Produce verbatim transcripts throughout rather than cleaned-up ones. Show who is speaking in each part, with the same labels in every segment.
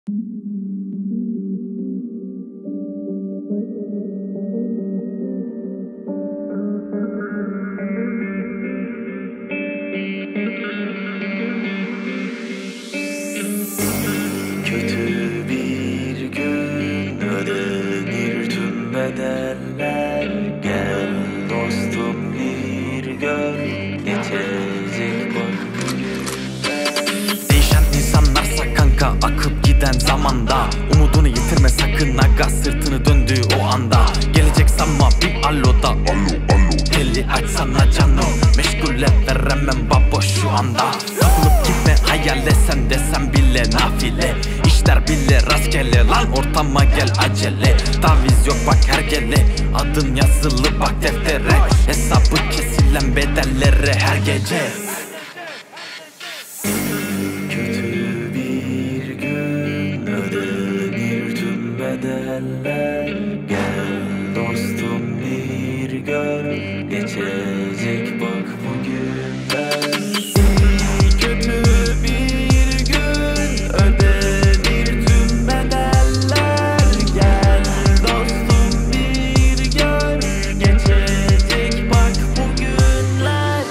Speaker 1: Kötü bir gün ödenir tüm bedeller. Gel dostum bir gör, geçecek bak bugünler.
Speaker 2: Değişen insanlarsa kanka akıp giden zamanda. Umudunu yitirme sakın aga, sırtını döndüğü o anda. Gelecek sanma bir alloda, alo alo. Teli açsana canım, meşgule veremem babo şu anda. Kapılıp gitme hayale, sen desem bile nafile. İşler bile rastgele lan, ortama gel acele. Taviz yok bak hergele, adın yazılı bak deftere. Hesabı kesilen bedellere her gece.
Speaker 1: Kötü bir gün ödenir tüm bedeller. Gel dostum bir gör, geçecek bak bugünler. Kötü bir gün ödenir tüm bedeller. Gel dostum bir gör, geçecek bak bugünler.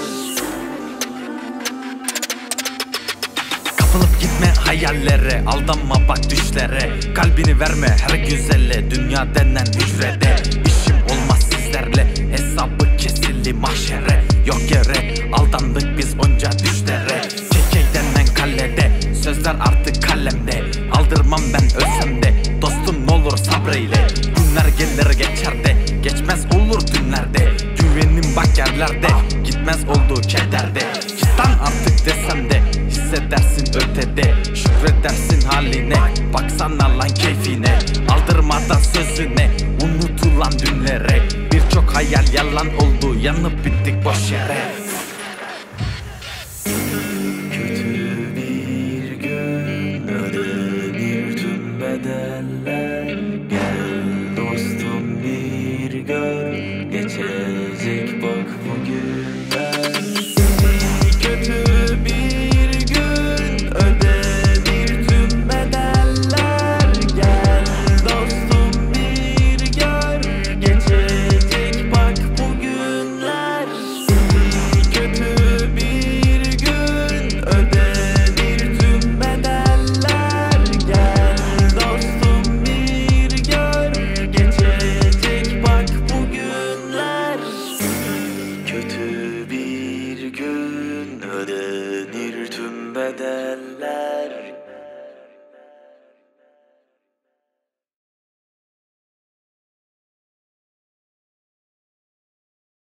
Speaker 2: Kapılıp gitme hayallere, aldanma bak düşlere. Kalbini verme her güzelle, dünya denen hücrede. İşim olmaz sizlerle, hesabı kesildi mahşere. Yok yere aldandık biz onca düşlere. Çekey denen kalede, sözler artık kalemde. Aldırmam ben ölsem de, dostum n'olur sabreyle. Günler gelir geçer de, geçmez olur dünlerde. Güvenim bak yerlerde, gitmez oldu kederde. Cidden artık desem de, hissedersin ötede. Şükredersin haline, baksana lan keyfine. Aldırmadan sözüne, unutulan dünlere. Birçok hayal yalan oldu, yanıp